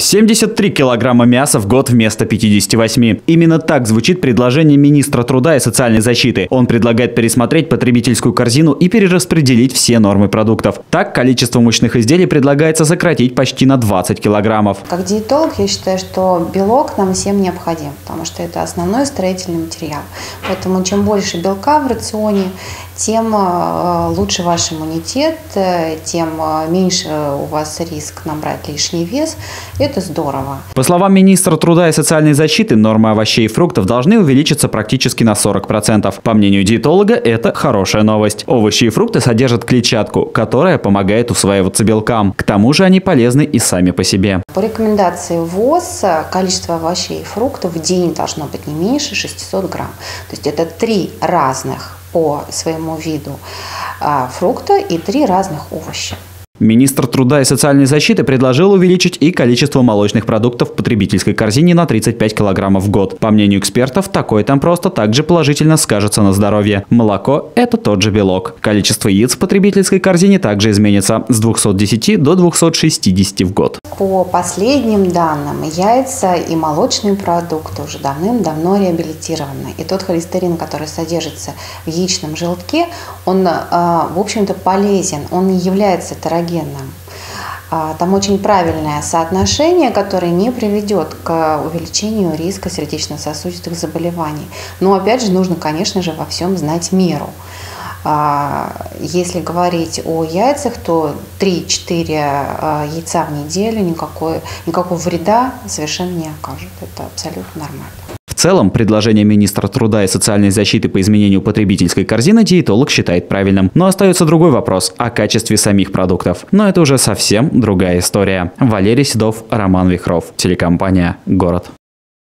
73 килограмма мяса в год вместо 58. Именно так звучит предложение министра труда и социальной защиты. Он предлагает пересмотреть потребительскую корзину и перераспределить все нормы продуктов. Так, количество мучных изделий предлагается сократить почти на 20 килограммов. Как диетолог я считаю, что белок нам всем необходим, потому что это основной строительный материал. Поэтому чем больше белка в рационе, тем лучше ваш иммунитет, тем меньше у вас риск набрать лишний вес. Это здорово. По словам министра труда и социальной защиты, нормы овощей и фруктов должны увеличиться практически на 40%. По мнению диетолога, это хорошая новость. Овощи и фрукты содержат клетчатку, которая помогает усваиваться белкам. К тому же они полезны и сами по себе. По рекомендации ВОЗ количество овощей и фруктов в день должно быть не меньше 600 грамм. То есть это 3 разных по своему виду фрукта и 3 разных овоща. Министр труда и социальной защиты предложил увеличить и количество молочных продуктов в потребительской корзине на 35 килограммов в год. По мнению экспертов, такой темп роста также положительно скажется на здоровье. Молоко – это тот же белок. Количество яиц в потребительской корзине также изменится с 210 до 260 в год. По последним данным, яйца и молочные продукты уже давным-давно реабилитированы. И тот холестерин, который содержится в яичном желтке, он, в общем-то, полезен, он не является терогенным. Там очень правильное соотношение, которое не приведет к увеличению риска сердечно-сосудистых заболеваний. Но опять же нужно, конечно же, во всем знать меру. Если говорить о яйцах, то 3-4 яйца в неделю никакого вреда совершенно не окажет. Это абсолютно нормально. В целом, предложение министра труда и социальной защиты по изменению потребительской корзины диетолог считает правильным. Но остается другой вопрос о качестве самих продуктов. Но это уже совсем другая история. Валерий Седов, Роман Вихров. Телекомпания «Город».